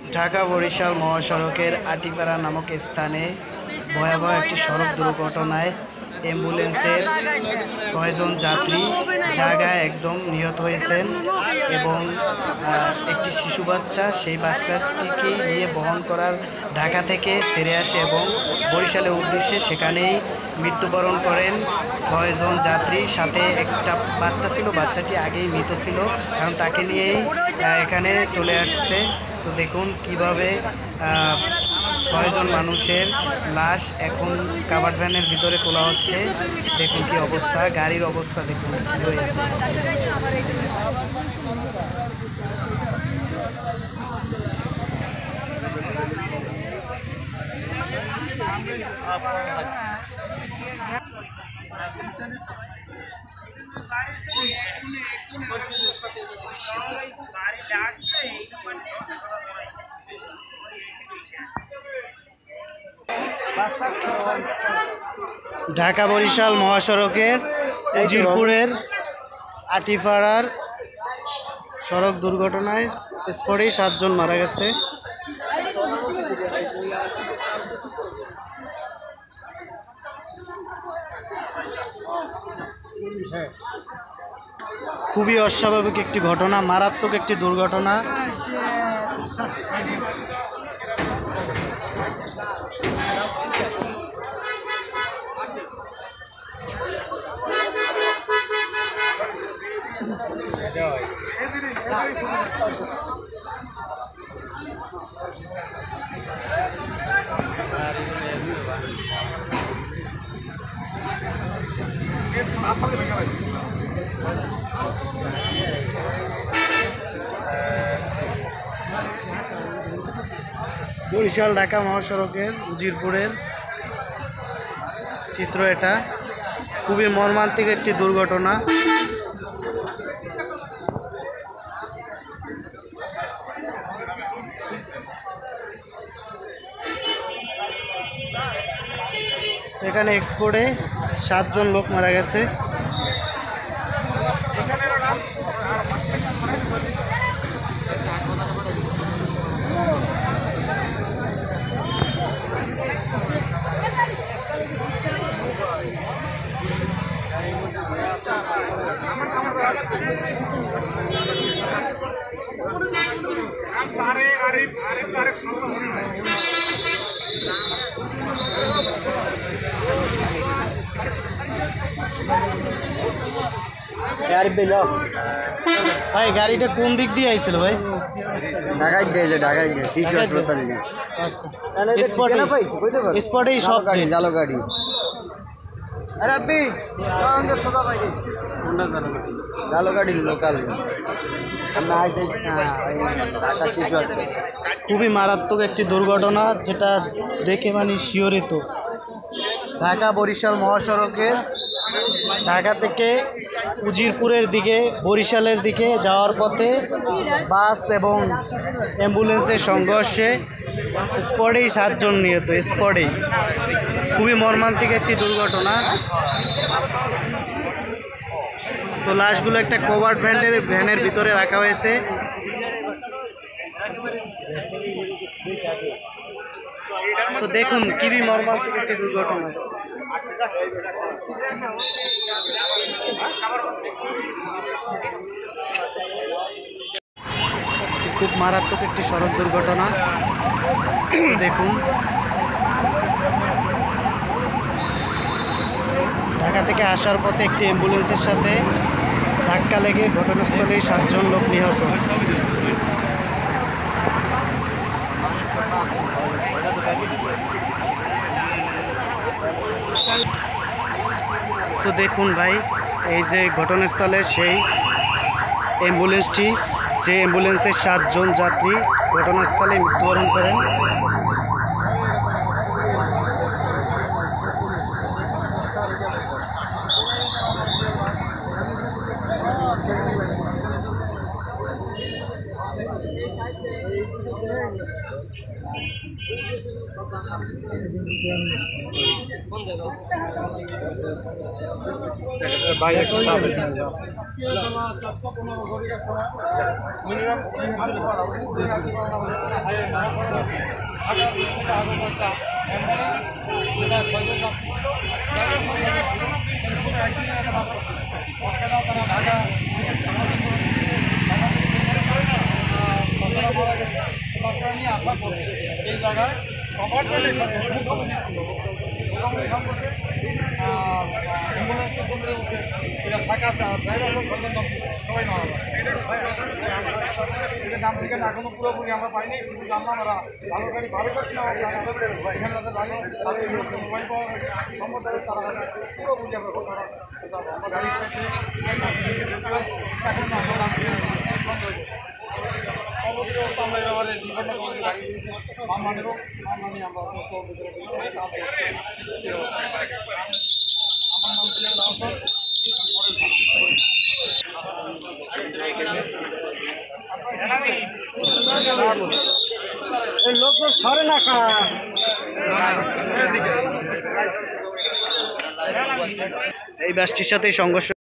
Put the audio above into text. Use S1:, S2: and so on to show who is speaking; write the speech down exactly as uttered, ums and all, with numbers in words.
S1: ঢাকা বরিশাল মহাসড়কের আটিপাড়া নামক স্থানে ভয়াবহ একটি সড়ক দুর্ঘটনায় অ্যাম্বুলেন্সের ছয়জন যাত্রী জায়গায় একদম নিহত হয়েছেন এবং একটি শিশু বাচ্চা সেই বাচ্চাটিকে নিয়ে বহন করার ঢাকা থেকে ফিরে আসে এবং বরিশালের উদ্দেশ্যে সেখানেই মৃত্যুবরণ করেন ছয়জন যাত্রী। সাথে একটা বাচ্চা ছিল, বাচ্চাটি আগেই মৃত ছিল, কারণ তাকে নিয়েই এখানে চলে আসছে। তো দেখুন কিভাবে ছয়জন মানুষের লাশ এখন কাভার্ড ভ্যানের ভিতরে তোলা হচ্ছে। দেখুন কি অবস্থা, গাড়ির অবস্থা দেখুন কি হয়েছে। ঢাকা বরিশাল মহাসড়কের উজিরপুরের আটিপাড়ার সড়ক দুর্ঘটনায় স্পটেই সাতজন মারা গেছে। খুবই অস্বাভাবিক একটি ঘটনা, মারাত্মক একটি দুর্ঘটনা। বরিশাল ঢাকা মহাসড়কের উজিরপুরের চিত্র এটা। খুবই মর্মান্তিক একটি দুর্ঘটনা। এখানে এক্সপোর্টে সাতজন লোক মারা গেছে। ভাই গাড়িটা কোন দিক দিয়ে আইছিল ভাই?
S2: ঢাকায় দিয়েছে, ঢাকায় দিয়ে শিশু হাসপাতাল দিয়ে।
S1: আচ্ছা স্পটেই সব গাড়ি
S2: জালো গাড়ি। জালো গাড়ি লোকাল।
S1: খুবই মারাত্মক একটি দুর্ঘটনা, যেটা দেখে মানে শিহরিত। ঢাকা বরিশাল মহাসড়কে ঢাকা থেকে উজিরপুরের দিকে বরিশালের দিকে যাওয়ার পথে বাস এবং অ্যাম্বুলেন্সের সংঘর্ষে স্পটেই সাতজন নিহত। স্পটেই খুবই মর্মান্তিক একটি দুর্ঘটনা। তো লাশগুলো একটা কভার্ড ভ্যানের ভ্যানের ভিতরে রাখা হয়েছে। তো দেখুন খুবই মর্মান্তিক একটি দুর্ঘটনা। খুব মারাত্মক একটি সড়ক দুর্ঘটনা। দেখুন ঢাকা থেকে আসার পথে একটি অ্যাম্বুলেন্সের সাথে ধাক্কা লেগে ঘটনাস্থলেই সাতজন লোক নিহত। তো দেখুন ভাই, এই যে ঘটনাস্থলের সেই অ্যাম্বুলেন্সটি, যে অ্যাম্বুলেন্সের সাতজন যাত্রী ঘটনাস্থলে মৃত্যুবরণ করেন।
S3: এই জায়গায় অ্যাম্বুলেন্সের জন্য এটা থাকা ড্রাইভার সবাই নেওয়া যায় এটা দাম থেকে এখনো পুরোপুরি আমরা পাইনি কিন্তু জানলাম আমরা ভালো গাড়ি ভালো করছি না এখানে যাদের গাড়ি তাদের মোবাইল পাওয়া সম্ভব তারা পুরোপুরি আমরা আমরা গাড়ি এখন আমরা আমরা এবারে বিভিন্ন গাড়ি মানমানেরও মানমানি আমরা আমার নাম ছিল
S2: লোক সরে না খা
S1: এই বাসটির সাথে সংঘর্ষ